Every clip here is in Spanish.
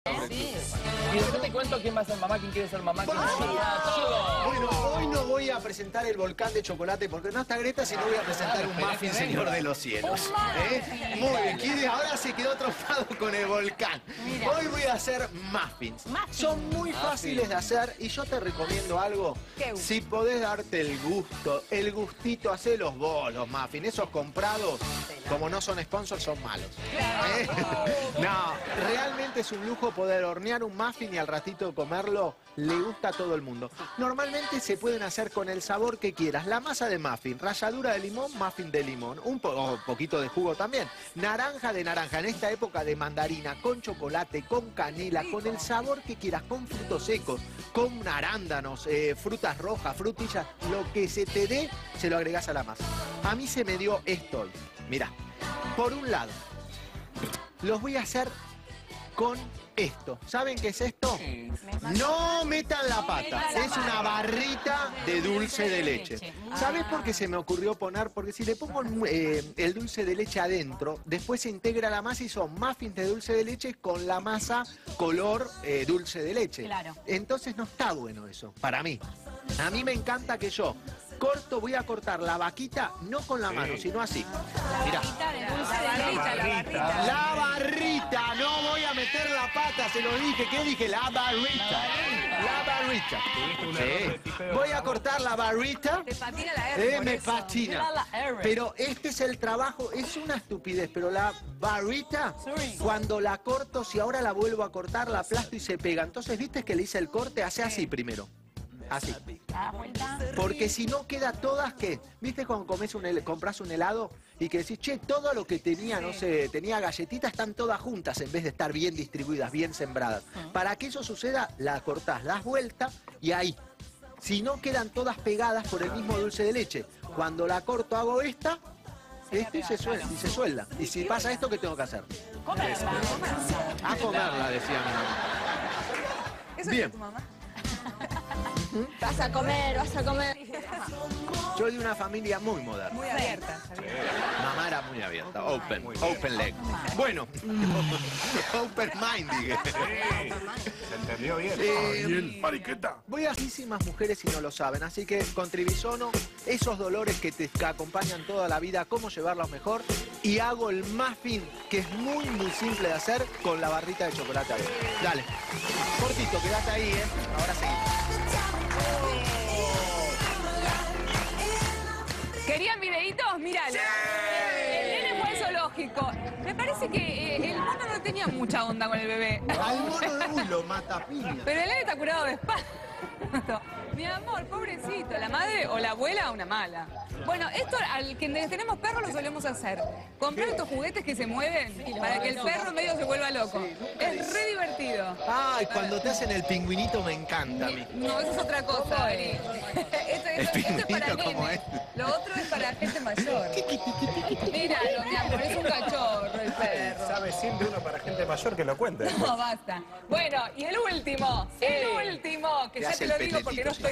Sí. Y después te cuento quién va a ser mamá, quién quiere ser mamá, quién todo. Bueno, hoy no voy a presentar el volcán de chocolate porque no está Greta, sino voy a presentar un muffin señor de los cielos. Muy bien, Kiddy ahora se quedó trofado con el volcán. Hoy voy a hacer muffins. Son muy fáciles de hacer y yo te recomiendo algo. Si podés darte el gusto, el gustito, hacelos vos, los muffins. Esos comprados, como no son sponsors, son malos. No, realmente es un lujo poder hornear un muffin y al ratito comerlo. Le gusta a todo el mundo. Normalmente se pueden hacer con el sabor que quieras. La masa de muffin, ralladura de limón, muffin de limón, un poquito de jugo también. Naranja de naranja, en esta época de mandarina, con chocolate, con canela, con el sabor que quieras, con frutos secos, con arándanos, frutas rojas, frutillas, lo que se te dé, se lo agregás a la masa. A mí se me dio esto hoy. Mirá, por un lado, los voy a hacer con esto. ¿Saben qué es esto? No metan la pata. Es una barrita de dulce de leche. ¿Sabes por qué se me ocurrió poner? Porque si le pongo el dulce de leche adentro, después se integra la masa y son muffins de dulce de leche con la masa color dulce de leche. Claro. Entonces no está bueno eso, para mí. A mí me encanta que yo voy a cortar la vaquita, no con la mano, sino así. Mirá. La barrita, no voy a meter la pata, se lo dije. ¿Qué dije? La barrita. La barrita. Sí. Voy a cortar la barrita. Te patina la R. Me patina. Pero este es el trabajo, es una estupidez, pero la barrita, cuando la corto, si ahora la vuelvo a cortar, la aplasto y se pega. Entonces, ¿viste que le hice el corte? Hace así primero. Así. Porque si no queda todas, ¿qué? ¿Viste cuando compras un helado y que decís, che, todo lo que tenía, no sé, tenía galletitas, están todas juntas en vez de estar bien distribuidas, bien sembradas? Para que eso suceda, la cortás, das vuelta y ahí. Si no quedan todas pegadas por el mismo dulce de leche. Cuando la corto hago esta, y se suelda. Y si pasa esto, ¿qué tengo que hacer? Comerla. A comerla, decía mi mamá. ¿Eso Bien. es tu mamá? Vas a comer, vas a comer. Yo de una familia muy moderna. Muy abierta. Mamá era muy abierta, open leg. Bueno, open mind, dije. Se entendió bien. Mariqueta. Voy a muchísimas mujeres y no lo saben, así que con Trivisono, esos dolores que te acompañan toda la vida, cómo llevarlos mejor, y hago el muffin, que es muy simple de hacer, con la barrita de chocolate adentro. Dale, cortito, quédate ahí, ahora seguimos. ¿Querían videitos? Míralo. El nene fue al zoológico. Me parece que el mono no tenía mucha onda con el bebé. Al mono de uy, lo mata piña. Pero el nene está curado de espanto. Mi amor, pobrecito. La madre o la abuela, una mala. Bueno, esto al que tenemos perros lo solemos hacer. Comprar estos juguetes que se mueven para que el perro medio se vuelva loco. Es re divertido. Ay, cuando te hacen el pingüinito me encanta a mí. No, eso es otra cosa, Ari. Esto es para ¿Cómo nenes. es? Lo otro es para gente mayor. Míralo, mi amor, es un cachorro el perro. Sabe siempre uno para gente mayor que lo cuente. No, basta. Bueno, y el último, que ya te lo digo porque no estoy...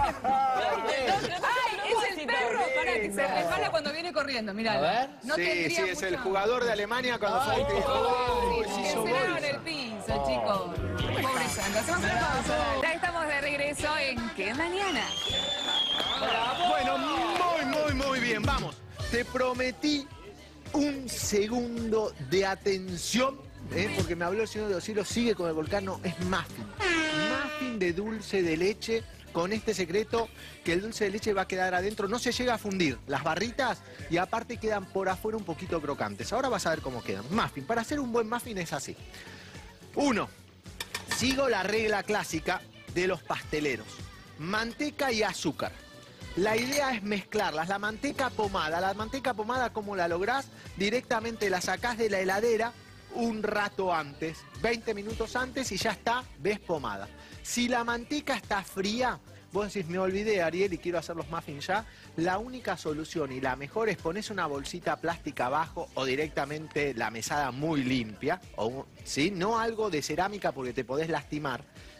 ¡Ay, es el perro! Para que se resbala cuando viene corriendo, miralo. A ver. No Sí, tendría es el mucho- jugador de Alemania cuando fue y te dijo, Sí, se encerraron en el piso, chicos. Pobre Sandra. Hacemos una pausa. Ya estamos de regreso en ¿Qué mañana? Bueno, muy bien, vamos. Te prometí un segundo de atención, porque me habló el señor de los cielos, sigue con el volcán, no, es muffin. Muffin de dulce de leche, con este secreto que el dulce de leche va a quedar adentro, no se llega a fundir las barritas y aparte quedan por afuera un poquito crocantes. Ahora vas a ver cómo quedan. Muffin, para hacer un buen muffin es así. 1. Sigo la regla clásica de los pasteleros. Manteca y azúcar. La idea es mezclarlas. La manteca pomada, ¿cómo la lográs? Directamente la sacás de la heladera un rato antes, 20 minutos antes y ya está, ves pomada. Si la manteca está fría, vos decís, me olvidé, Ariel, y quiero hacer los muffins ya, la única solución y la mejor es pones una bolsita plástica abajo o directamente la mesada muy limpia, ¿sí? No algo de cerámica porque te podés lastimar.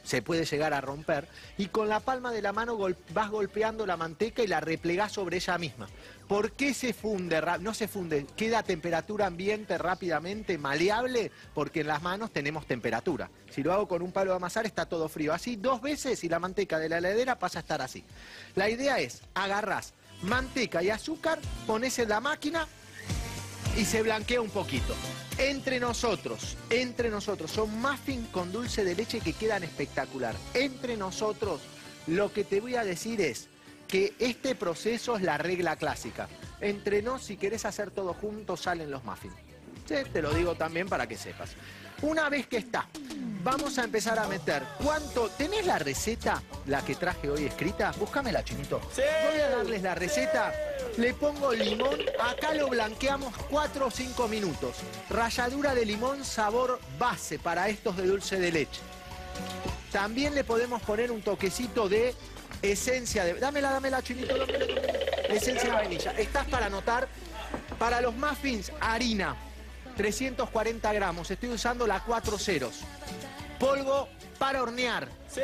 se puede llegar a romper, y con la palma de la mano vas golpeando la manteca y la replegás sobre ella misma. ¿Por qué se funde? No se funde, queda a temperatura ambiente rápidamente, maleable, porque en las manos tenemos temperatura. Si lo hago con un palo de amasar está todo frío. Así 2 veces y la manteca de la heladera pasa a estar así. La idea es, agarrás manteca y azúcar, pones en la máquina y se blanquea un poquito. Entre nosotros, son muffins con dulce de leche que quedan espectacular. Entre nosotros, lo que te voy a decir es que este proceso es la regla clásica. Entre nos, si querés hacer todo junto, salen los muffins. Sí, te lo digo también para que sepas. Una vez que está, vamos a empezar a meter. ¿Cuánto? ¿Tenés la receta, la que traje hoy escrita? Búscamela, Chinito. Sí. Voy a darles la receta. Le pongo limón. Acá lo blanqueamos 4 o 5 minutos. Ralladura de limón, sabor base para estos de dulce de leche. También le podemos poner un toquecito de esencia de... Dámela, Chinito. Dámela. Esencia de vainilla. Estás para anotar. Para los muffins, harina. 340 gramos, estoy usando la 4 ceros. Polvo para hornear. Sí.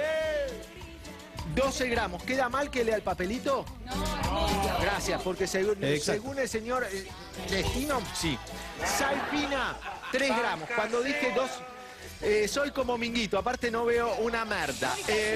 12 gramos. ¿Queda mal que lea el papelito? No. Gracias, porque según el señor Destino, sí. Sal fina, 3 gramos. Cuando dije 2, soy como Minguito, aparte no veo una merda.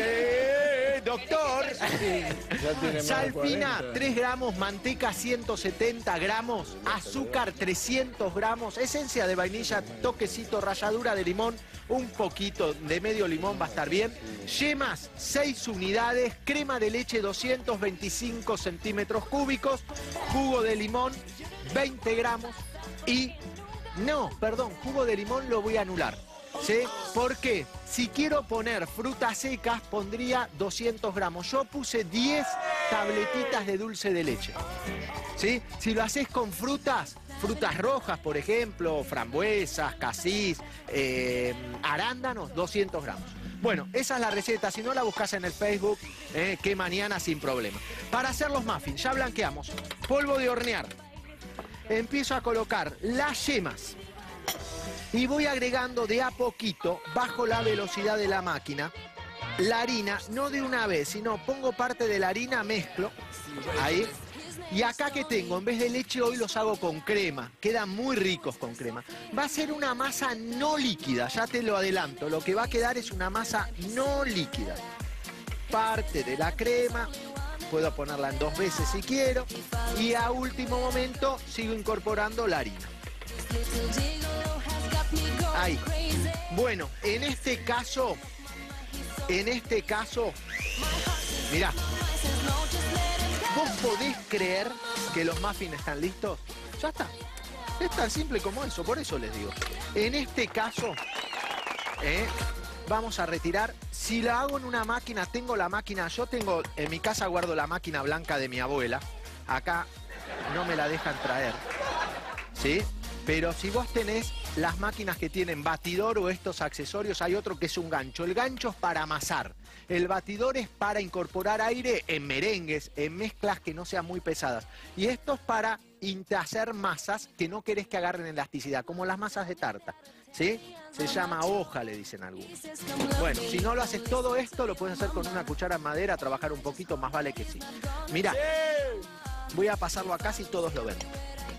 Doctor, sal fina, 3 gramos, manteca 170 gramos, azúcar 300 gramos, esencia de vainilla, toquecito, ralladura de limón, un poquito de medio limón va a estar bien, yemas 6 unidades, crema de leche 225 centímetros cúbicos, jugo de limón 20 gramos y... No, perdón, jugo de limón lo voy a anular. ¿Sí? ¿Por qué? Si quiero poner frutas secas, pondría 200 gramos. Yo puse 10 tabletitas de dulce de leche. ¿Sí? Si lo haces con frutas rojas, por ejemplo, frambuesas, cassis, arándanos, 200 gramos. Bueno, esa es la receta. Si no, la buscas en el Facebook, que mañana sin problema. Para hacer los muffins, ya blanqueamos. Polvo de hornear. Empiezo a colocar las yemas. Y voy agregando de a poquito, bajo la velocidad de la máquina, la harina, no de una vez, sino pongo parte de la harina, mezclo, ahí. Y acá que tengo, en vez de leche, hoy los hago con crema. Quedan muy ricos con crema. Va a ser una masa no líquida, ya te lo adelanto. Lo que va a quedar es una masa no líquida. Parte de la crema, puedo ponerla en 2 veces si quiero. Y a último momento sigo incorporando la harina. Ahí. Bueno, en este caso, mirá, ¿vos podés creer que los muffins están listos? Ya está. Es tan simple como eso, por eso les digo. En este caso, vamos a retirar. Si la hago en una máquina, tengo la máquina, yo tengo, en mi casa guardo la máquina blanca de mi abuela. Acá no me la dejan traer, ¿sí? Pero si vos tenés las máquinas que tienen batidor o estos accesorios, hay otro que es un gancho. El gancho es para amasar. El batidor es para incorporar aire en merengues, en mezclas que no sean muy pesadas. Y esto es para hacer masas que no querés que agarren elasticidad, como las masas de tarta, ¿sí? Se llama hoja, le dicen algunos. Bueno, si no lo haces todo esto, lo puedes hacer con una cuchara en madera, trabajar un poquito, más vale que sí. Mirá, voy a pasarlo acá si todos lo ven.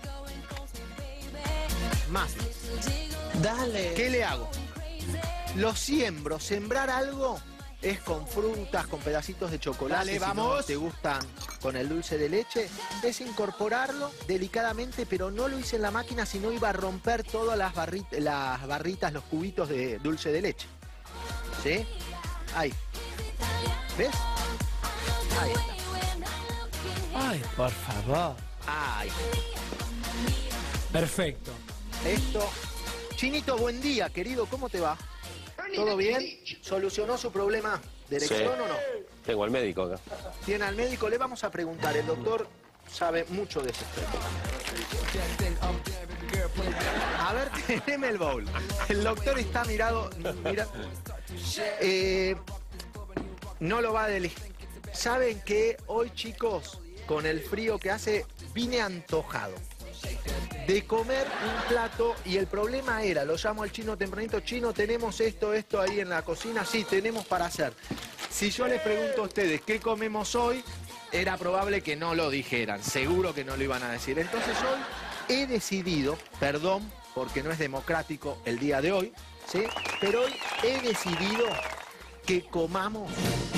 Más. Dale. ¿Qué le hago? Lo siembro. Sembrar algo es con frutas, con pedacitos de chocolate. Dale, si vamos. no te gustan con el dulce de leche, es incorporarlo delicadamente, pero no lo hice en la máquina, sino iba a romper todas las barritas, los cubitos de dulce de leche. ¿Sí? Ahí. ¿Ves? Ahí está. Ay, por favor. Ahí. Perfecto. Esto. Chinito, buen día, querido. ¿Cómo te va? ¿Todo bien? ¿Solucionó su problema de erección o no? Tengo al médico acá. Tiene al médico, le vamos a preguntar. El doctor sabe mucho de ese tema. A ver, teneme el bowl. El doctor está mirado. Mira. No lo va a elegir. ¿Saben que hoy, chicos, con el frío que hace, vine antojado? de comer un plato y el problema era, lo llamo al chino tempranito, chino, ¿tenemos esto ahí en la cocina? Sí, tenemos para hacer. Si yo les pregunto a ustedes qué comemos hoy, era probable que no lo dijeran, seguro que no lo iban a decir. Entonces hoy he decidido, perdón, porque no es democrático el día de hoy, ¿sí? Pero hoy he decidido que comamos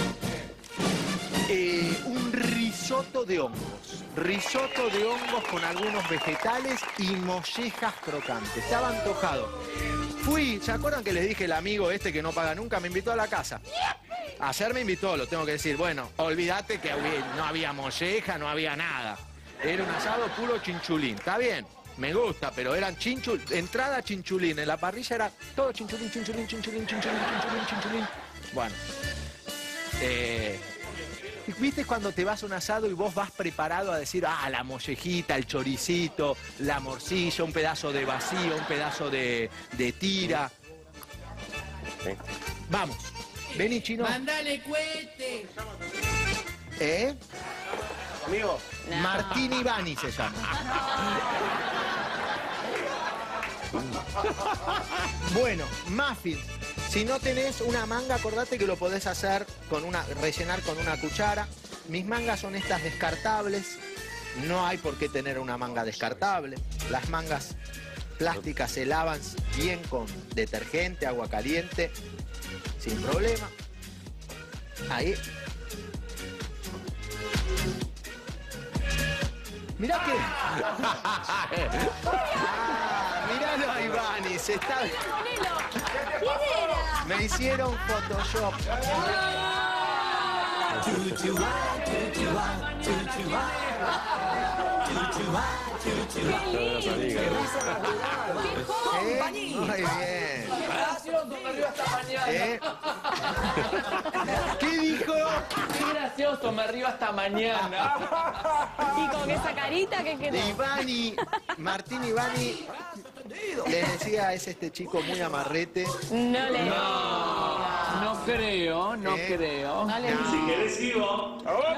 un risotto de hongos. Risotto de hongos con algunos vegetales y mollejas crocantes. Estaba antojado. Fui, ¿se acuerdan que les dije el amigo este que no paga nunca? Me invitó a la casa. Ayer me invitó, lo tengo que decir. Bueno, olvídate que no había molleja, no había nada. Era un asado puro chinchulín. Está bien, me gusta, pero eran entrada chinchulín. En la parrilla era todo chinchulín, chinchulín, chinchulín, chinchulín, chinchulín, chinchulín. Bueno. ¿Viste cuando te vas a un asado y vos vas preparado a decir, la mollejita, el choricito, la morcilla, un pedazo de vacío, un pedazo de tira? Sí. Vamos. Vení, chino. ¡Mandale cohete! ¿Eh? Amigo. Martín Ivani se llama. Bueno, muffins. Si no tenés una manga, acordate que lo podés hacer rellenar con una cuchara. Mis mangas son estas descartables. No hay por qué tener una manga descartable. Las mangas plásticas se lavan bien con detergente, agua caliente, sin problema. Ahí. Mirá que... miralo a Ivani, se está... ¿Quién era? Me hicieron Photoshop. Muy bien. Gracioso, me río hasta mañana. ¿Qué dijo? Qué gracioso, me río hasta mañana. Y con esa carita que quedó. Ivani, Martín Ivani, les decía, es este chico muy amarrete. No le... No creo, no creo. No le... Si querés sigo.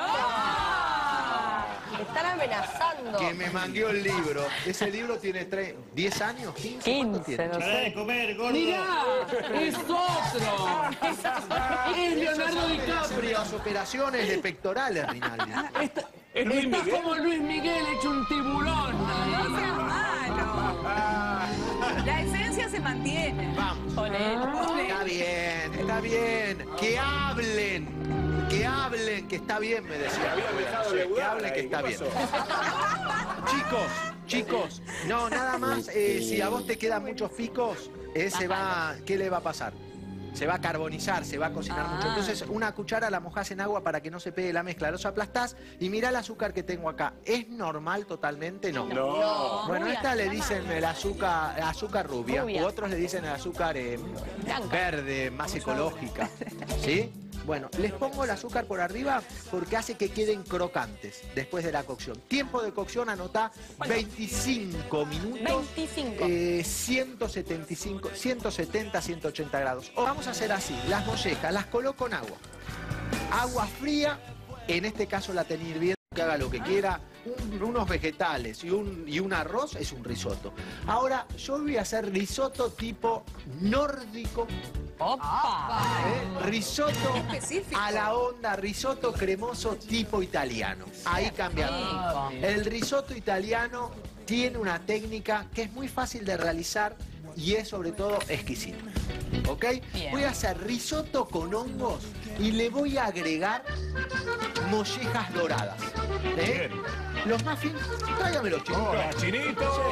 Me están amenazando. Que me mangueó el libro. Ese libro tiene 10 años, 15. ¿Cuánto 15, tiene? no Pará de sé. comer, gordo. ¡Mirá! ¡Es otro! ¡Es Leonardo De DiCaprio! las operaciones de pectorales, Rinaldi. ¿Es Luis Está Miguel? como Luis Miguel hecho un tiburón. No seas malo. La esencia se mantiene. Vamos. Olé. Está bien, está bien. Que hablen. Que hablen, que está bien, me decía. Había dejado de Que hablen, que ¿qué está bien. pasó? Chicos, no, nada más, si a vos te quedan muchos picos, ¿qué le va a pasar? Se va a carbonizar, se va a cocinar mucho. Entonces, una cuchara la mojás en agua para que no se pegue la mezcla. Los aplastás y mirá el azúcar que tengo acá. ¿Es normal totalmente? No. No. Bueno, Rubia, esta le se llama. dicen el azúcar rubia, Rubia. u otros le dicen el azúcar Blanca. verde, más ecológica. ¿Sí? Bueno, les pongo el azúcar por arriba porque hace que queden crocantes después de la cocción. Tiempo de cocción, anotá 25 minutos. 25. 170, 180 grados. Vamos a hacer así, las mollejas las coloco en agua. Agua fría, en este caso la tenía hirviendo, que haga lo que quiera. Unos vegetales y un arroz es un risotto. Ahora, yo voy a hacer risotto tipo nórdico. ¡Opa! Risotto Específico. a la onda, risotto cremoso tipo italiano. Ahí cambiamos. El risotto italiano tiene una técnica que es muy fácil de realizar y es sobre todo exquisita. ¿Ok? Bien. Voy a hacer risotto con hongos y le voy a agregar mollejas doradas. Bien. Los muffins, tráigamelos, chicos. Hola, chinito.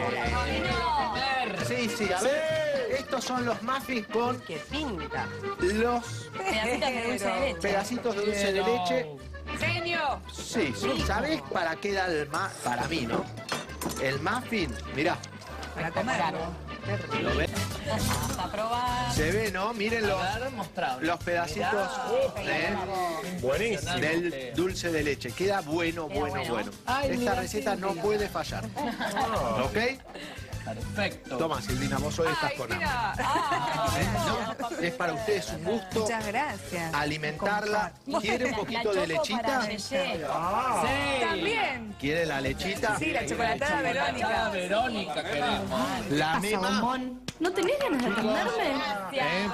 Sí, sí, a ver. Estos son los muffins con ¡Qué pinta! los Pedacitos de dulce de leche. pedacitos de dulce de leche. Genio. Sí, sí. ¿Sabés para qué da para mí, no? El muffin, mirá, Para comerlo. ¿lo ves? Vamos a probar. Se ve, ¿no? Miren los pedacitos Buenísimo. del dulce de leche. Queda bueno, bueno, bueno. Esta receta no puede fallar. ¿Ok? Perfecto. Toma, Silvina, vos hoy estás Ay, con hambre. mira. No, es para ustedes un gusto Muchas gracias. alimentarla. ¿Quiere un poquito de lechita? Sí. También. ¿Quiere la lechita? Sí, la chocolatada Verónica. Verónica queremos. La mema. ¿No tenés ganas de atenderme? ¿Eh?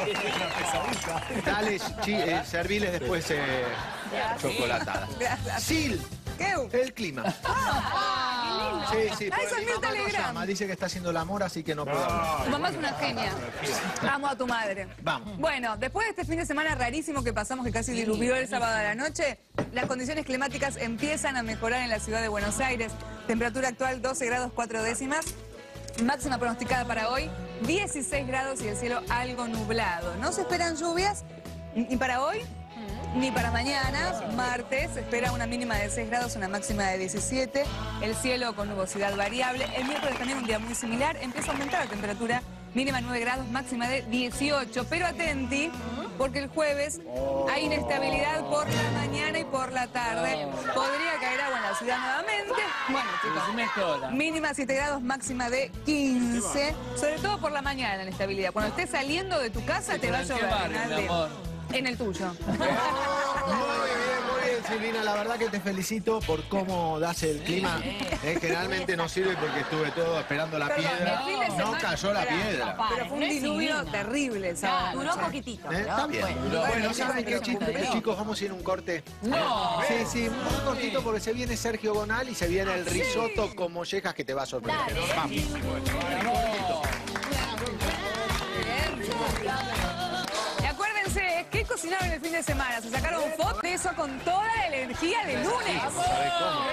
Dale, serviles después chocolatada. Gracias. Sil, ¿Qué? el clima. Sí, sí, Ah, eso porque es mi Mirta mamá no Legrand. llama, dice que está haciendo el amor, así que no puedo hablar. Tu mamá es una genia. Amo a tu madre. Vamos. Bueno, después de este fin de semana rarísimo que pasamos, que casi diluvió el sábado a la noche, las condiciones climáticas empiezan a mejorar en la ciudad de Buenos Aires. Temperatura actual 12 grados 4 décimas. Máxima pronosticada para hoy 16 grados y el cielo algo nublado. No se esperan lluvias ni para hoy ni para mañana, martes. Se espera una mínima de 6 grados, una máxima de 17. El cielo con nubosidad variable. El miércoles también un día muy similar. Empieza a aumentar la temperatura, mínima 9 grados, máxima de 18. Pero atenti, porque el jueves hay inestabilidad por la mañana y por la tarde. Podría caer agua en la ciudad nuevamente. Bueno, chicos, Mejora. mínima 7 grados, máxima de 15. Sobre todo por la mañana la inestabilidad. Cuando estés saliendo de tu casa te va a ¿En qué llover. barrio, mi Nalde. amor? En el tuyo. Muy bien, Silvina. La verdad que te felicito por cómo das el clima. Generalmente no sirve porque estuve todo esperando la piedra. el fin de No semana- cayó la Pará, piedra. Pero fue un diluvio terrible el sábado. Duró noche. poquitito. Está bien. Bueno, ¿saben qué, chicos? Vamos a ir a un corte. No. Sí, sí, muy cortito porque se viene Sergio Gonal y se viene el risotto con mollejas que te va a sorprender. Vamos. Y acuérdense, ¿qué cocinaron el fin de semana? Se sacaron fotos de eso con toda la energía del lunes. ¿Sabe cómo?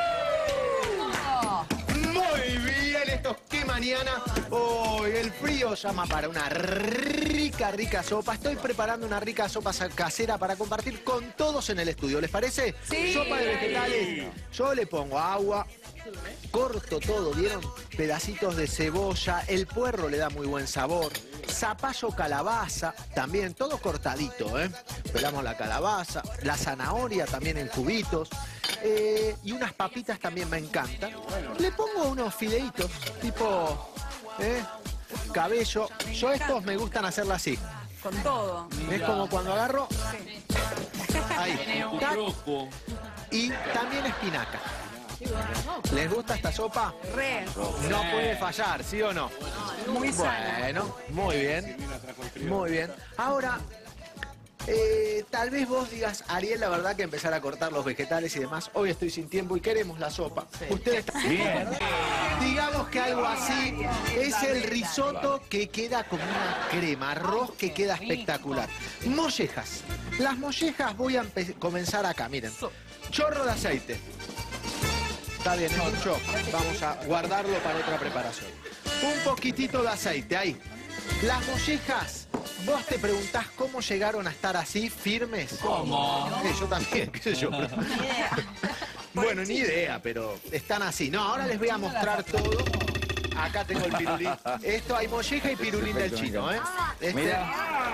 Muy bien, esto es que mañana. Hoy el frío llama para una rica sopa. Estoy preparando una rica sopa casera para compartir con todos en el estudio. ¿Les parece? Sí. Sopa de vegetales. Yo le pongo agua, corto todo, ¿vieron? Pedacitos de cebolla, el puerro le da muy buen sabor. Zapallo, calabaza, también todo cortadito, ¿eh? Pelamos la calabaza, la zanahoria también en cubitos. Y unas papitas también me encantan. Le pongo unos fideitos, tipo cabello. Yo estos me gustan hacerla así. Con todo. Es como cuando agarro. Ahí. Tac. Truco. Y también espinaca. ¿Les gusta esta sopa? Re. No puede fallar, ¿sí o no? Muy sano. Bueno, muy bien. Muy bien. Ahora, tal vez vos digas, Ariel, la verdad que empezar a cortar los vegetales y demás. Hoy estoy sin tiempo y queremos la sopa. Ustedes Bien. digamos que algo así es el risotto que queda como una crema, arroz que queda espectacular. Mollejas. Las mollejas voy a comenzar acá, miren. Chorro de aceite. Está bien, es mucho. Vamos a guardarlo para otra preparación. Un poquitito de aceite, ahí. Las mollejas, vos te preguntás cómo llegaron a estar así, firmes. ¿Cómo? Yo también, qué sé yo. Bueno, ni idea, pero están así. No, ahora les voy a mostrar todo. Acá tengo el pirulín. Esto hay molleja y pirulín del chino, ¿eh? Mira.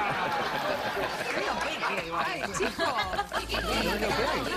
Ay, chicos. No es lo que hay.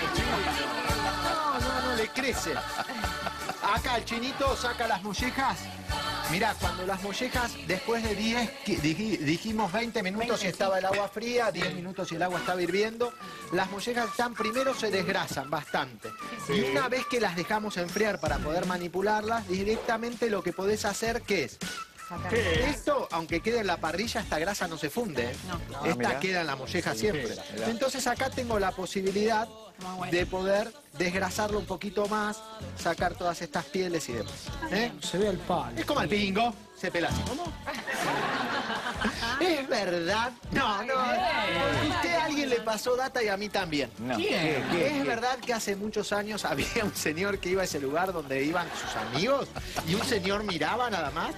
No, le crece. Acá el chinito saca las mollejas. Mirá, cuando las mollejas, después de 10, dijimos 20 minutos si estaba el agua fría, 10 minutos si el agua estaba hirviendo, las mollejas están primero se desgrasan bastante. Y una vez que las dejamos enfriar para poder manipularlas, directamente lo que podés hacer, ¿qué es? Esto, aunque quede en la parrilla, esta grasa no se funde. ¿Eh? Esta mirá. queda en la molleja siempre. Entonces acá tengo la posibilidad de poder desgrasarlo un poquito más, sacar todas estas pieles y demás. ¿Eh? Se ve el palo. Es como el pingo, se pela así. ¿Cómo? ¿Es verdad? No, porque a usted a alguien le pasó data y a mí también. No. ¿Quién? ¿Es verdad que hace muchos años había un señor que iba a ese lugar donde iban sus amigos y un señor miraba nada más?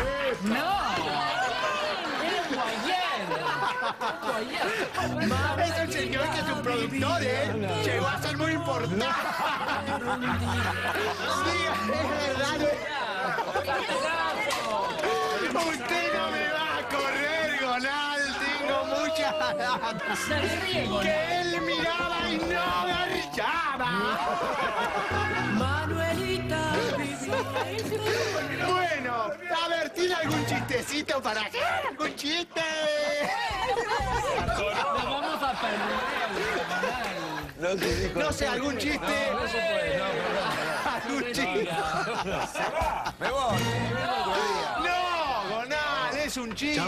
Es un señor que es un productor, ¿eh? Llegó a ser muy importante. Sí, es verdad. Usted no me va a correr, Gonaldi. tengo muchas datas. Que él miraba y no garchaba. Manuelita. Bueno, a ver, ¿tiene algún chistecito para hacer? ¿Algún chiste? Nos vamos a perder. No sé, algún chiste. No se puede, no, perdón. Algún chiste. Me voy. No, Gonal, es un chiste.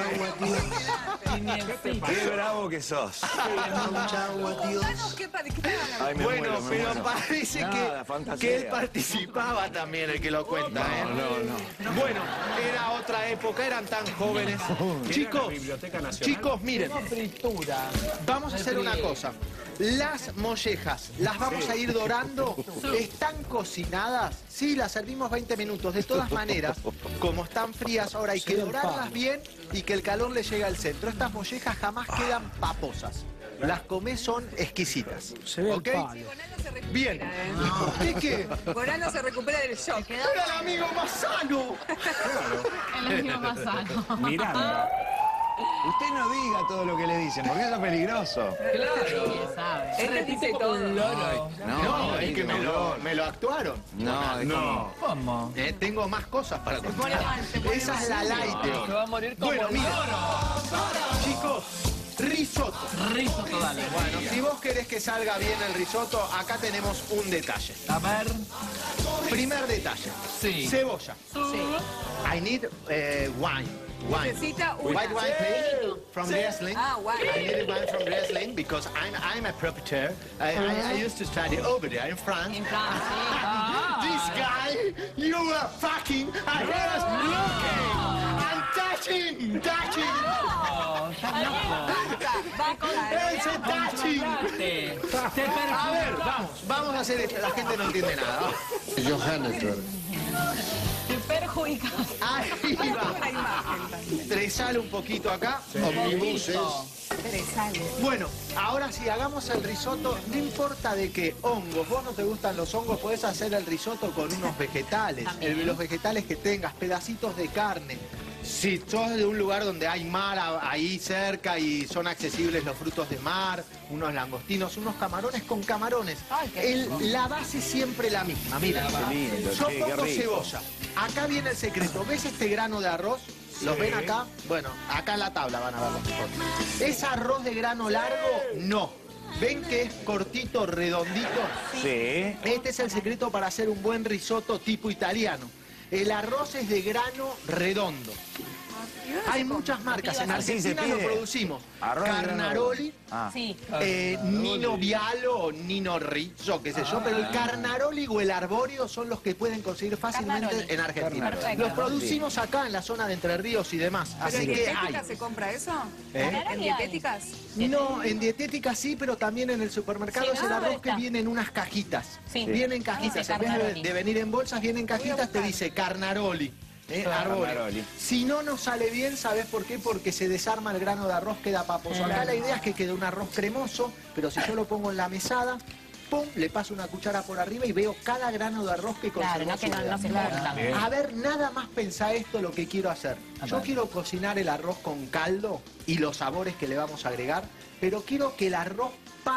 Qué bravo que sos. Contanos qué Ay, me Bueno, muero, me pero muero. parece Nada, fantasía. que él participaba también, el que lo cuenta, ¿eh? No. Bueno, era otra época, eran tan jóvenes. Chicos, chicos, miren, vamos a hacer una cosa. Las mollejas, las vamos a ir dorando. ¿Están cocinadas? Sí, las servimos 20 minutos. De todas maneras, como están frías, ahora hay que dorarlas bien y que el calor le llegue al centro. Estas mollejas jamás quedan paposas. Las comés, son exquisitas. ¿Ok? Bien. ¿Qué? Gonalo se recupera del shock. Era el amigo más sano. El amigo más sano. Miranda. Usted no diga todo lo que le dicen, porque eso es peligroso. Ya sabe. Este dice todo. No, es que me lo actuaron. No. ¿Cómo? Tengo más cosas para contar. Esa es la light de hoy. Se va a morir como Bueno, el miren. loro. Chicos, risotto. Risotto, dale. Bueno, si vos querés que salga bien el risotto, acá tenemos un detalle. A ver. Primer detalle. Sí. Cebolla. Sí. I need wine. Necesita una. White wine, please, from wrestling. Ah, wine. I need wine from wrestling because I'm a proprietor. I used to study over there in France. En Francia. This guy, you were fucking, I was looking and touching. Ese touching. A ver, vamos a hacer esto. La gente no entiende nada. Te perjudicas. Ahí va. Tresale un poquito acá. Omnibuses. Bueno, ahora sí, hagamos el risotto, no importa de qué hongos. Vos no te gustan los hongos, podés hacer el risotto con unos vegetales. Los vegetales que tengas, pedacitos de carne. Si sos de un lugar donde hay mar ahí cerca y son accesibles los frutos de mar, unos langostinos, unos camarones con camarones. La base es siempre la misma, mira. Yo qué pongo rico. cebolla. Acá viene el secreto. ¿Ves este grano de arroz? ¿Los ven acá? Bueno, acá en la tabla van a verlo mejor. ¿Es arroz de grano largo? No. ¿Ven que es cortito, redondito? Sí. Este es el secreto para hacer un buen risotto tipo italiano. El arroz es de grano redondo. Hay muchas marcas, en Así se Argentina lo pide. producimos. Arroz de grano Carnaroli, Ah. Sí. Nino Vialo o Nino Rizzo, qué sé yo, pero el Carnaroli o el Arbóreo son los que pueden conseguir fácilmente Carnaroli. en Argentina. Perfecto. Los producimos acá en la zona de Entre Ríos y demás, ¿Pero así en que dietética hay. se compra eso? ¿Eh? ¿En dietéticas? No, en dietética sí, pero también en el supermercado Sí, es el ah, arroz que está. viene en unas cajitas. Sí. Vienen cajitas, Dice en vez Carnaroli. de venir en bolsas, vienen cajitas, te dice Carnaroli. Arbóreo. Carnaroli. Si no nos sale bien, ¿sabes por qué? Porque se desarma el grano de arroz, queda paposo. Acá la idea es que quede un arroz cremoso, pero si yo lo pongo en la mesada, pum, le paso una cuchara por arriba y veo cada grano de arroz que Claro, conservó no que su no humedad. se corta. A ver, nada más pensá esto lo que quiero hacer. Yo quiero cocinar el arroz con caldo y los sabores que le vamos a agregar, pero quiero que el arroz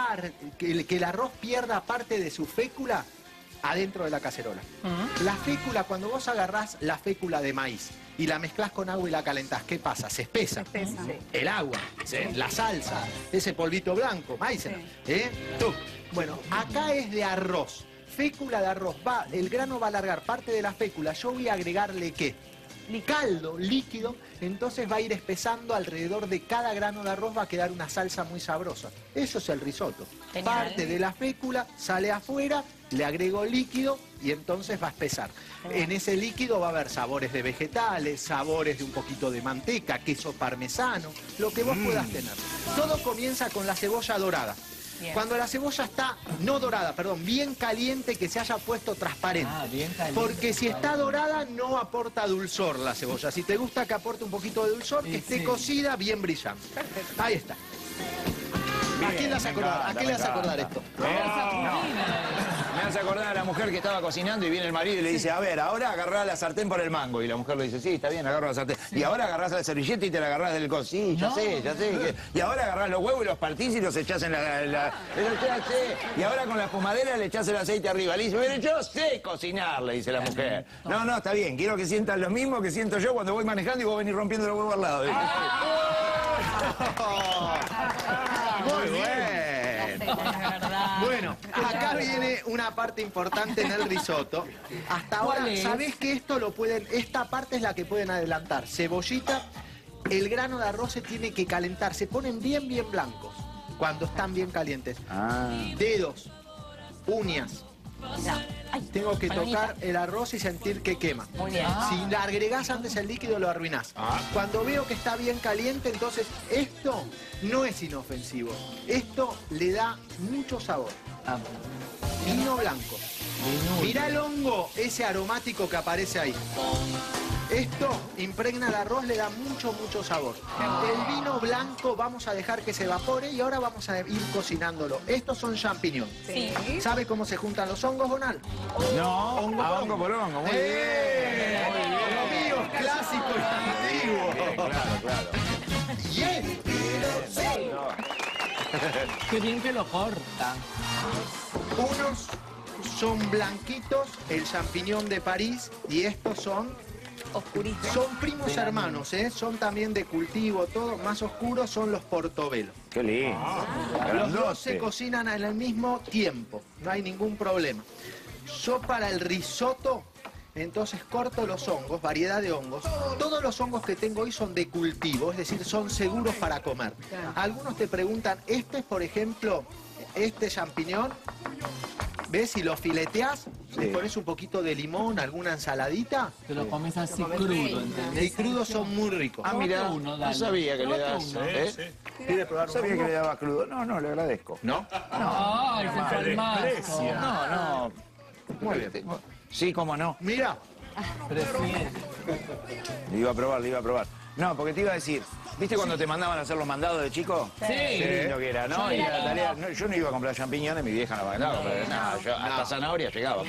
que el arroz pierda parte de su fécula adentro de la cacerola. La fécula, cuando vos agarrás la fécula de maíz y la mezclás con agua y la calentás, ¿qué pasa? Se espesa. El agua, la salsa, ese polvito blanco, maíz. Tú. Bueno, acá es de arroz. Fécula de arroz. El grano va a alargar parte de la fécula. Yo voy a agregarle ¿qué? Caldo, líquido, entonces va a ir espesando alrededor de cada grano de arroz, va a quedar una salsa muy sabrosa. Eso es el risotto. Genial. Parte de la fécula sale afuera, le agrego líquido y entonces va a espesar. En ese líquido va a haber sabores de vegetales, sabores de un poquito de manteca, queso parmesano, lo que vos puedas tener. Todo comienza con la cebolla dorada. Bien. Cuando la cebolla está, no dorada, perdón, bien caliente, que se haya puesto transparente. Bien caliente. Porque si está dorada no aporta dulzor la cebolla. Si te gusta que aporte un poquito de dulzor, que esté cocida bien brillante. Ahí está. ¿A quién le vas a acordar? ¿A qué le vas a acordar esto? Me hace acordar a la mujer que estaba cocinando y viene el marido y le dice, a ver, ahora agarrá la sartén por el mango. Y la mujer le dice, sí, está bien, agarro la sartén. Y ahora agarrás la servilleta y te la agarrás del coso. Sí, ya sé. Y ahora agarrás los huevos y los partís y los echás en la... Pero ya sé. Y ahora con la espumadera le echás el aceite arriba. Le dice, pero yo sé cocinar, le dice la mujer. No, está bien, quiero que sientas lo mismo que siento yo cuando voy manejando y vos venís rompiendo los huevos al lado. Muy bien. Bueno, acá viene una parte importante en el risotto. Hasta ahora, ¿sabés que esto lo pueden... Esta parte es la que pueden adelantar. Cebollita, el grano de arroz se tiene que calentar. Se ponen bien blancos cuando están bien calientes. Dedos, uñas. Tengo que tocar el arroz y sentir que quema. Muy bien. Si la agregás antes el líquido, lo arruinás. Cuando veo que está bien caliente, entonces esto no es inofensivo. Esto le da mucho sabor. Vino blanco. Mirá el hongo, ese aromático que aparece ahí. Esto impregna el arroz, le da mucho sabor. El vino blanco vamos a dejar que se evapore y ahora vamos a ir cocinándolo. Estos son champiñones. Sí. ¿Sabe cómo se juntan los hongos, Bonal? No, hongo por hongo, muy bien. Lo mío es clásico y antiguo. Claro. Qué bien que lo corta. Unos son blanquitos, el champiñón de París, y estos son... Oscurito. Son primos hermanos, ¿eh? Son también de cultivo, todo. Más oscuros son los portobelo. Qué lindo. Los dos se cocinan en el mismo tiempo, no hay ningún problema. Yo para el risotto, entonces corto los hongos, variedad de hongos. Todos los hongos que tengo hoy son de cultivo, es decir, son seguros para comer. Algunos te preguntan, por ejemplo, este champiñón, ¿ves? Si lo fileteás, le pones un poquito de limón, alguna ensaladita. Te lo comes así crudo, ¿entendés? Y crudos son muy ricos. Ah, mira, uno, no dale. sabía que le Probate das. uno. ¿Quiere probar No sabía un que hongo? le dabas crudo. No, le agradezco. ¿No? Ay, se fue el mazo. No. Muy bien. Sí, cómo no. Mira, Prefiere. Le iba a probar. No, porque te iba a decir, ¿viste cuando te mandaban a hacer los mandados de chico? Sí. Qué lindo que era, ¿no? Y la tarea, yo no iba a comprar champiñones, mi vieja no mandaba, yo hasta zanahoria llegaba.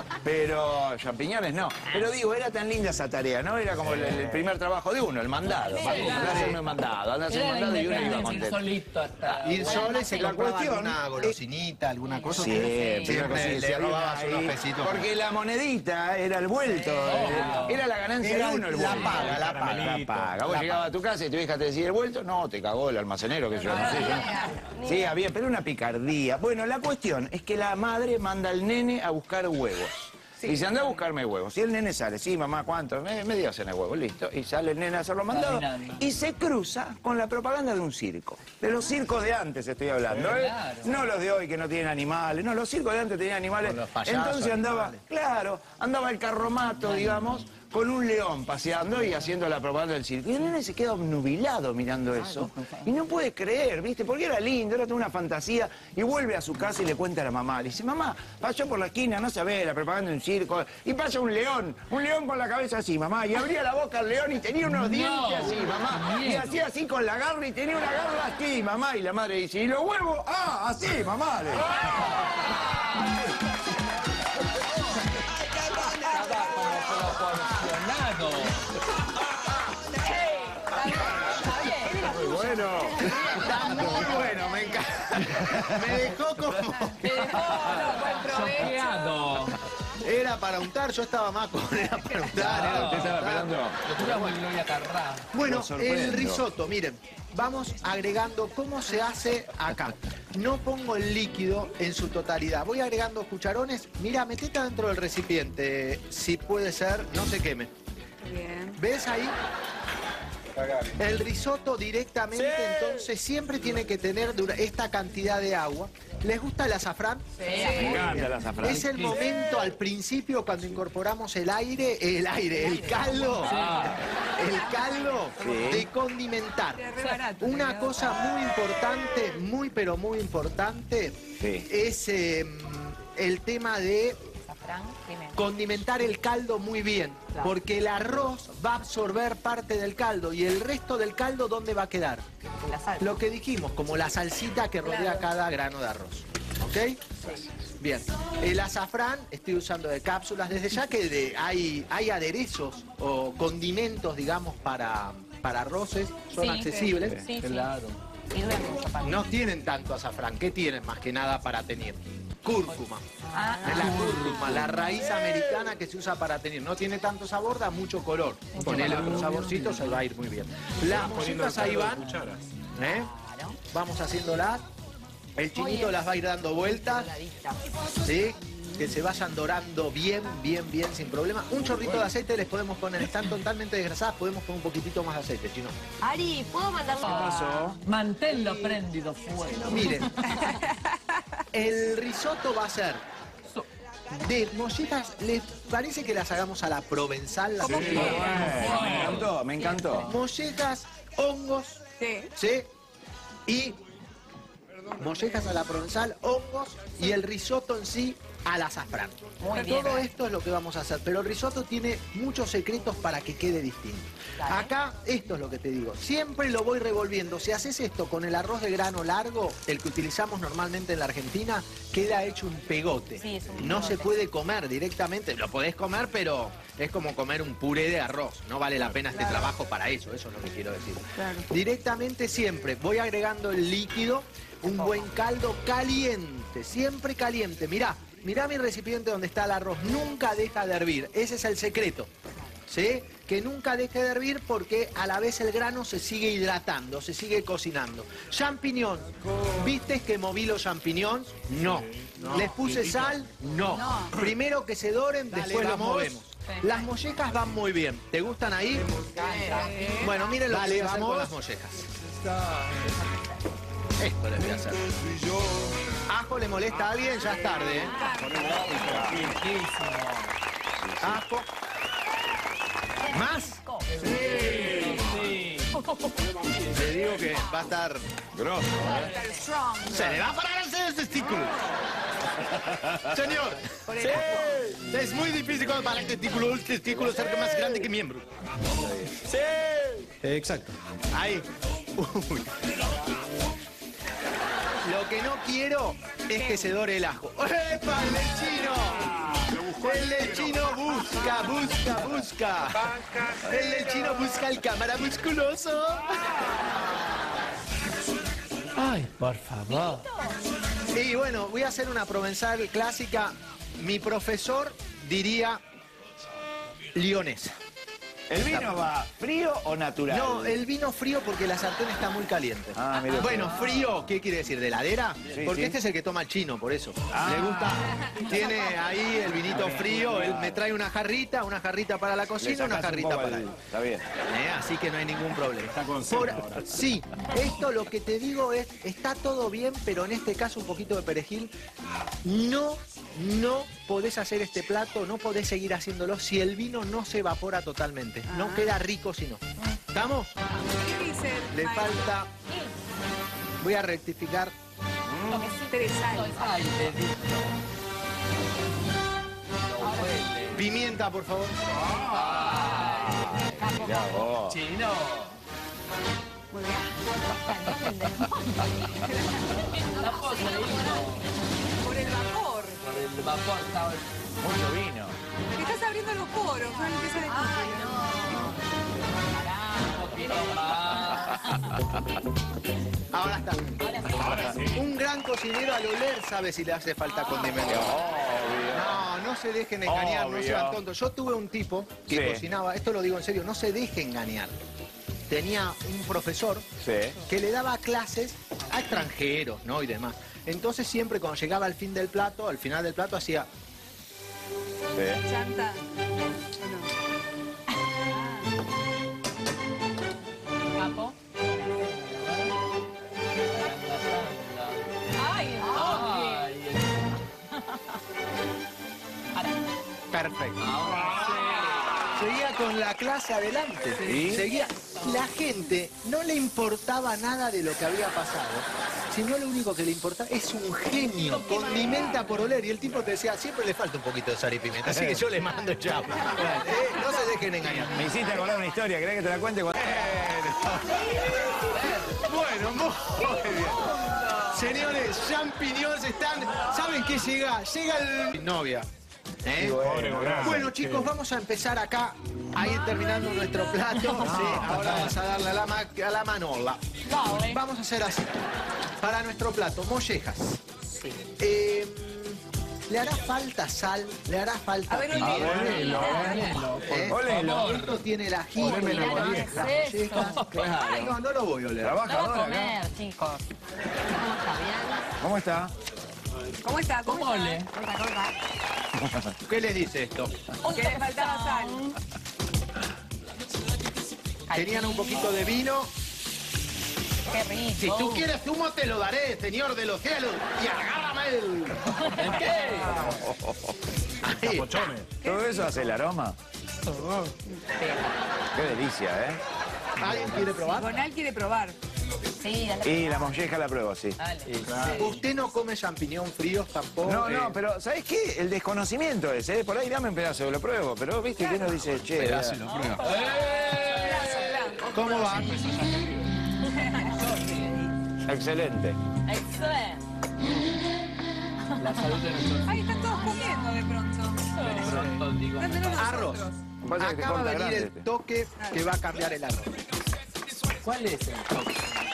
Pero champiñones no. Pero digo, era tan linda esa tarea, ¿no? Era como el primer trabajo de uno, el mandado. Andarse el mandado, andarse el Era la mandado y uno iba independencia, ir contento. solito hasta... ir solo y se La compraba cuestión alguna golosininita, alguna cosa. Siempre le robabas unos pesitos. Porque la monedita era el vuelto, era la ganancia Era de uno el la vuelto. paga, la paga. La paga. Vos llegabas a tu casa y tu hija te decía el vuelto, no, te cagó el almacenero, que yo no sé. Sí, había, pero una picardía. Bueno, la cuestión es que la madre manda al nene a buscar huevos. Y dice, anda a buscarme huevos. Y el nene sale, sí, mamá, ¿cuánto? Media docena de huevos, listo. Y sale el nene a hacer los mandados. Y se cruza con la propaganda de un circo. De los circos de antes estoy hablando, ¿eh? Claro. No los de hoy que no tienen animales. No, los circos de antes tenían animales. Con los payasos, Entonces andaba, animales. claro, andaba el carromato, digamos, con un león paseando y haciendo la propaganda del circo. Y el nene se queda obnubilado mirando eso. Y no puede creer, ¿viste? Porque era lindo, era toda una fantasía. Y vuelve a su casa y le cuenta a la mamá. Le dice, mamá, pasó por la esquina, no sabés, la propaganda de un circo. Y pasa un león con la cabeza así, mamá. Y abría la boca el león y tenía unos dientes así, mamá. Y hacía así con la garra y tenía una garra así, mamá. Y la madre dice, ¿y los huevos? Ah, así, mamá. Le dice. Proporcionado. Muy bueno. Muy bueno, me encanta. Me dejó como... Choqueado. Era para untar, yo estaba más con... Era para untar, ¿Usted estaba esperando? Lo tuve a Gloria Carrá. Bueno, Lo sorprendo. el risotto, miren, vamos agregando cómo se hace acá. No pongo el líquido en su totalidad, voy agregando cucharones. Mira, metete dentro del recipiente, si puede ser, no se queme. Bien. ¿Ves ahí? El risotto directamente, entonces siempre tiene que tener esta cantidad de agua. ¿Les gusta el azafrán? Me encanta la azafrán. Es el momento al principio cuando incorporamos el caldo de condimentar. Es re barato. Una cosa muy importante, muy pero muy importante, Sí. es el tema de Azafrán, primero. condimentar el caldo muy bien, porque el arroz va a absorber parte del caldo y el resto del caldo, ¿dónde va a quedar? La sal. Lo que dijimos, como la salsita que rodea cada grano de arroz. ¿Ok? ¿Ok? Bien. El azafrán estoy usando de cápsulas. Desde ya que hay aderezos o condimentos, digamos, para arroces. Son Sí. accesibles. Sí, sí. Claro. Y duele mucho para mí. No tienen tanto azafrán. ¿Qué tienen más que nada para tener? Cúrcuma. Es la cúrcuma, la raíz americana que se usa para tener. No tiene tanto sabor, da mucho color. Ponele otro saborcito, se va a ir muy bien. Las mollejas ahí van. ¿Eh? Vamos haciéndolas. El chinito las va a ir dando vueltas. ¿Sí? Que se vayan dorando bien, bien, bien, sin problema. Un chorrito de aceite les podemos poner. Están totalmente desgrasadas, podemos poner un poquitito más de aceite, chino. Ari, ¿puedo mandarle? Manténlo prendido fuego. Miren, el risotto va a ser de mollejas. ¿Les parece que las hagamos a la provenzal? Me encantó, me encantó. Mollejas, hongos, Sí. ¿sí? Y mollejas a la provenzal, hongos y el risotto en sí al azafrán. Muy bien. Todo esto es lo que vamos a hacer, pero el risotto tiene muchos secretos para que quede distinto. Acá, esto es lo que te digo, siempre lo voy revolviendo. Si haces esto con el arroz de grano largo, el que utilizamos normalmente en la Argentina, queda hecho un pegote. Sí, es un No pegote. se puede comer directamente, lo podés comer, pero es como comer un puré de arroz. No vale la pena este trabajo para eso es lo que quiero decir. Directamente siempre voy agregando el líquido, un buen caldo caliente, siempre caliente. Mirá mi recipiente donde está el arroz, nunca deja de hervir, ese es el secreto. ¿Sí? Que nunca deje de hervir porque a la vez el grano se sigue hidratando, se sigue cocinando. Champiñón, ¿viste que moví los champiñones? No. ¿Les puse sal? No. Primero que se doren, después los movemos. Las mollejas van muy bien. ¿Te gustan ahí? Bueno, miren lo que voy a hacer con las mollejas. Esto les voy a hacer. ¿Ajo le molesta a alguien? Ya es tarde, ¿eh? Ajo. ¿Más? Sí. Le digo que va a estar... Grosso, Se le va a parar el testículo. Señor. Sí. Es muy difícil cuando para el testículo ser más grande que miembro. Sí. Exacto. Ahí. Uy. Lo que no quiero es que se dore el ajo. ¡Epa, el lechino! El lechino busca. El lechino busca el cámara musculoso. Ay, por favor. Y bueno, voy a hacer una provenzal clásica. Mi profesor diría lionesa. ¿El vino va frío o natural? No, el vino frío porque la sartén está muy caliente. Ah, mira. Bueno, frío, ¿qué quiere decir? ¿De heladera? Sí, Porque sí. este es el que toma el chino, por eso. Le gusta, tiene ahí el vinito frío, él me trae una jarrita para la cocina, una jarrita para él. Está bien. Así que no hay ningún problema. Está con sed ahora. Sí, esto lo que te digo es, está todo bien, pero en este caso un poquito de perejil. No podés hacer este plato, no podés seguir haciéndolo si el vino no se evapora totalmente. No queda rico si no. ¿Estamos? ¿Qué dice? Le falta... Voy a rectificar. Interesante. Ay, bendito. Lo huele. Pimienta, por favor. Mirá vos. Chino. La poseído. Por el vapor. Por el vapor está Mucho vino. Te estás abriendo los poros, no empieza de un poquito más. Ahora está. Un gran cocinero al oler sabe si le hace falta condimento. No se dejen engañar, no Obvio. sean tontos. Yo tuve un tipo que Sí. cocinaba, esto lo digo en serio, no se deje engañar. Tenía un profesor Sí. que le daba clases a extranjeros, ¿no? Y demás. Entonces siempre cuando llegaba al final del plato hacía... Sí. chanta. Capo. Ay, Ay, Perfecto. Seguía con la clase adelante. Sí. Seguía. La gente no le importaba nada de lo que había pasado, sino lo único que le importaba es un genio, condimenta por oler. Y el tipo te decía, siempre le falta un poquito de sal y pimienta, así que yo le mando chao. No se dejen engañar. Me hiciste acordar una historia, ¿querés que te la cuente? Bueno, muy bien. Señores, champiñones están... ¿Saben qué llega? Llega el... novia. ¿Eh? Bueno, chicos, vamos a empezar acá a ir terminando nuestro plato. Sí, ahora vamos a darle a la manola. Vamos a hacer así. Para nuestro plato, mollejas. ¿Le hará falta sal? ¿Le hará falta? A ver, olelo. Olelo. Esto tiene la ají, Oleme la las molleja. mollejas. Claro. No, no lo voy a oler. Trabajadora acá. Comer, chicos. ¿Cómo está? ¿Bien? ¿Cómo está? ¿Cómo está? ¿Cómo le? ¿Qué les dice esto? Que le faltaba sal. Tenían un poquito de vino. Qué rico. Si tú quieres zumo, te lo daré, señor de los cielos. Y agárrame el... ¿El qué? Ahí. ¿Todo eso hace el aroma? Qué delicia, ¿eh? ¿Alguien quiere probar? Gonal quiere probar. Sí, dale. Y la molleja la pruebo, sí. Usted no come champiñón fríos tampoco. No, no, pero ¿sabes qué? El desconocimiento es, ¿eh? Por ahí dame un pedazo, lo pruebo, pero ¿viste que uno dice, che, ¿Cómo va? excelente? Excelente. La salud de nosotros. Ahí están todos comiendo de pronto. Digo. Dándonos Arroz. nosotros. Pasa que te Acaba corta de venir grande el este. toque que va a cambiar el arroz. ¿Cuál es el toque?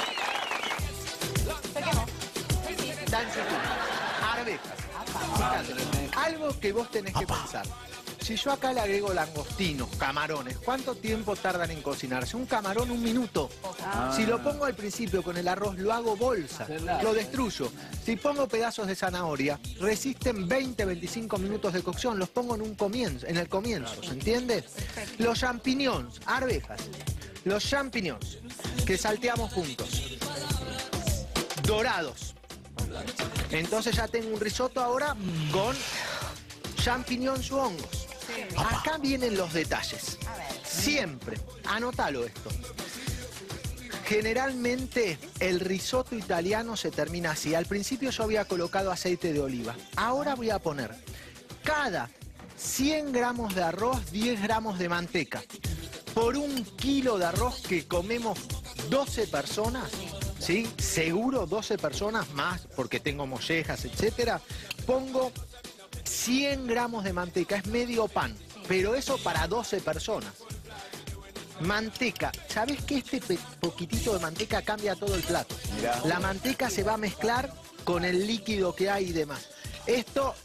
Dan arvejas. Fíjate, algo que vos tenés que pensar. Si yo acá le agrego langostinos, camarones, ¿cuánto tiempo tardan en cocinarse? Un camarón, 1 minuto. Si lo pongo al principio con el arroz, lo hago bolsa, lo destruyo. Si pongo pedazos de zanahoria, resisten 20, 25 minutos de cocción. Los pongo en el comienzo, ¿se entiende? Los champiñones, arvejas, los champiñones que salteamos juntos, dorados. Entonces ya tengo un risotto ahora con champiñones u hongos. Acá vienen los detalles. Siempre, anótalo esto. Generalmente el risotto italiano se termina así. Al principio yo había colocado aceite de oliva. Ahora voy a poner cada 100 gramos de arroz, 10 gramos de manteca. Por 1 kilo de arroz que comemos 12 personas, ¿sí? Seguro 12 personas más, porque tengo mollejas, etcétera. Pongo 100 gramos de manteca, es medio pan, pero eso para 12 personas. Manteca, ¿sabés que este poquitito de manteca cambia todo el plato? Mirá. La manteca se va a mezclar con el líquido que hay y demás. Esto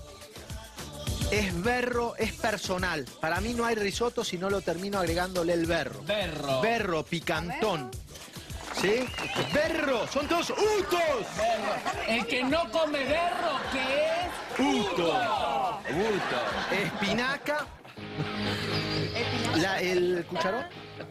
es berro, es personal. Para mí no hay risotto si no lo termino agregándole el berro. Berro. Berro, picantón. ¿Sí? Berro, son todos utos. El que no come berro, ¿qué es? Uto. Espinaca. ¿El cucharón?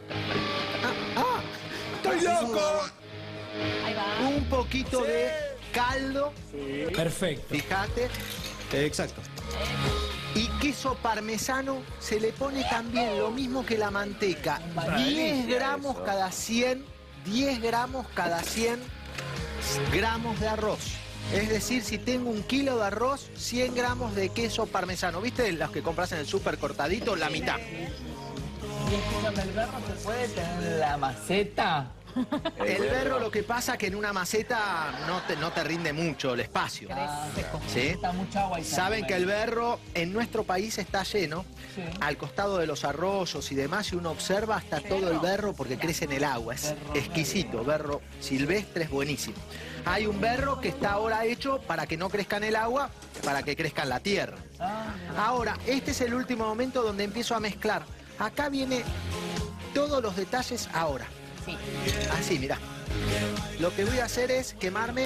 ¡Estoy loco! Ahí va. Un poquito de caldo. Perfecto. Fíjate. Exacto. Y queso parmesano se le pone también lo mismo que la manteca. 10 gramos cada 100, 10 gramos cada 100 gramos de arroz. Es decir, si tengo 1 kilo de arroz, 100 gramos de queso parmesano. ¿Viste los que compras en el súper cortadito? La mitad. Y escúchame, ¿el berro se puede tener en la maceta? El berro lo que pasa que en una maceta no te rinde mucho el espacio. ¿Sí? Está mucha agua y Saben que el berro en nuestro país está lleno, Sí. al costado de los arroyos y demás, si uno observa, está todo el berro porque crece en el agua. Es exquisito, berro silvestre, es buenísimo. Hay un berro que está ahora hecho para que no crezca en el agua, para que crezca en la tierra. Ahora, este es el último momento donde empiezo a mezclar. Acá viene todos los detalles ahora. Sí. Así, mirá. Lo que voy a hacer es quemarme.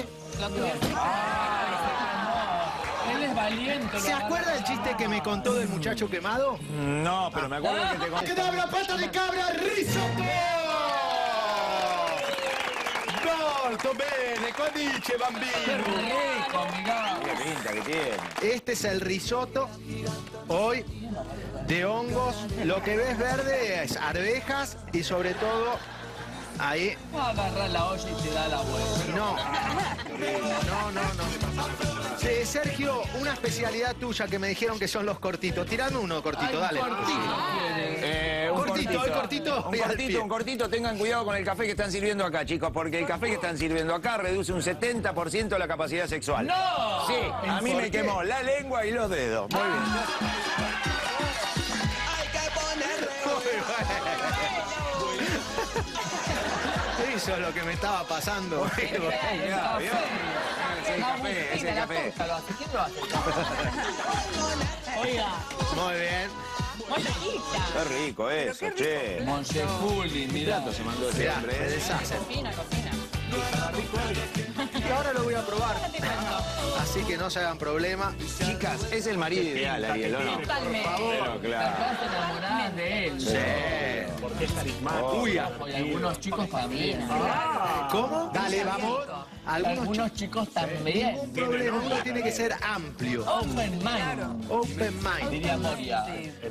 Él es valiente. ¿Se acuerda el chiste que me contó del muchacho quemado? No, pero me acuerdo que te conté. ¡Que da la pata de cabra risotto! Molto bene, codice bambino. Rico, Miguel. Qué pinta que tiene. Este es el risotto hoy de hongos. Lo que ves verde es arvejas y sobre todo ahí. Va a agarrar la olla y te da la vuelta. No. Sí, Sergio, una especialidad tuya que me dijeron que son los cortitos. Tirame uno cortito, dale. Cortito quiere. Un Un cortito, tengan cuidado con el café que están sirviendo acá, chicos, porque el café que están sirviendo acá reduce un 70% la capacidad sexual. ¡No! Sí, a mí me quemó la lengua y los dedos. Muy bien. Eso es lo que me estaba pasando. Ese café. ¿Quién lo hace? Oiga. Muy bien. Qué rico eso, che. Monchefuli, mirá. Se mandó ese Mirá, hombre, se deshace. Cocina. Y ahora lo voy a probar. Así que no se hagan problema. Chicas, es el marido ideal, Ariel, ¿o no? Totalmente. Pero claro. Estás enamorada de él. Sí. Porque es carismático. Uy, Y algunos chicos también. ¿cómo? Dale, vamos. Algunos chicos también. Ningún problema, uno tiene que ser amplio. Open mind. Open mind. Diría Moria.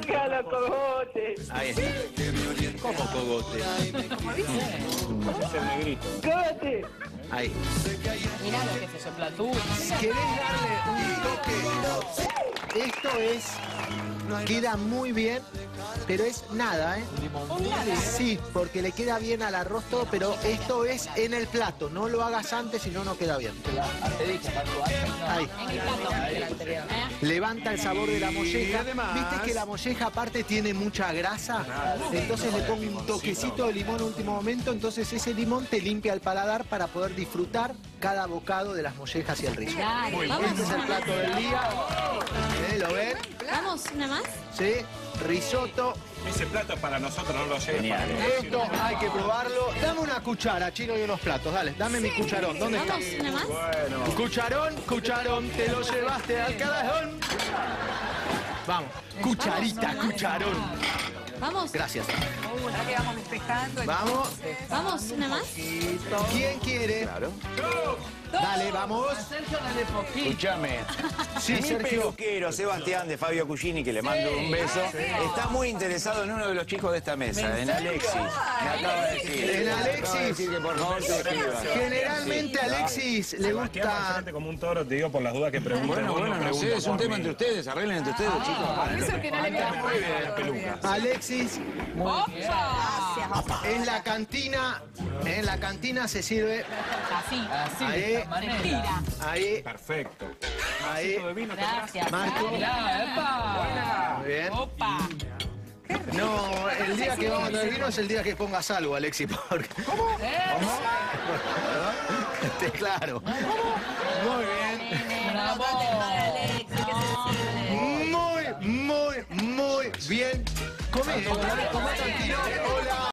Ahí está. ¿Cómo cogote? Es el negrito. Ahí. Mirá lo que es ese platú. ¿Querés darle un toque? Esto es... Queda muy bien, pero es nada, ¿eh? Sí, porque le queda bien al arroz todo, pero esto es en el plato. No lo hagas antes, si no, no queda bien. Te dije, Ahí. Levanta el sabor de la molleja. ¿Viste que la molleja aparte tiene mucha grasa? Entonces le pongo un toquecito de limón en último momento, entonces ese limón te limpia el paladar para poder disfrutar cada bocado de las mollejas y el rizo. Este es el plato del día. ¿Lo ven? Vamos, una más. Sí, risotto. Ese plato para nosotros no lo lleva. Esto hay que probarlo. Dame una cuchara, Chino, y unos platos. Dale, dame mi cucharón. ¿Dónde está? Vamos, una más. Cucharón, te lo llevaste al cajón. Vamos, cucharita, cucharón. Vamos. Gracias. Ahora que vamos despejando. Vamos. Vamos, una más. ¿Quién quiere? Claro. Dale, vamos. Sergio, dale poquito. Escúchame. Sí, Mi Sergio. peluquero, Sebastián de Fabio Cugini, que le mando un beso, está muy interesado en uno de los chicos de esta mesa, en Alexis. Me acaba de decir. En Me acaba de Alexis. decir que por favor te escriba. Generalmente a Alexis le Sebastián va gusta... frente como un toro, te digo por las dudas que preguntan. Bueno, no sé, es un tema entre ustedes, arreglen entre ustedes, chicos. Eso que no le veo Muy bien las pelucas. Alexis, ¡Opa! en la cantina se sirve... Así. Así, Ahí. de esta manera. Ahí, Perfecto. ahí. Gracias. Marco. Mirá, epa. Muy bien. Opa. No, el día que vamos a tener vino es el día que pongas algo, Alexis. Porque... ¿Cómo? Claro. Muy bien. Bravo. Muy bien. Come tranquilo. Hola.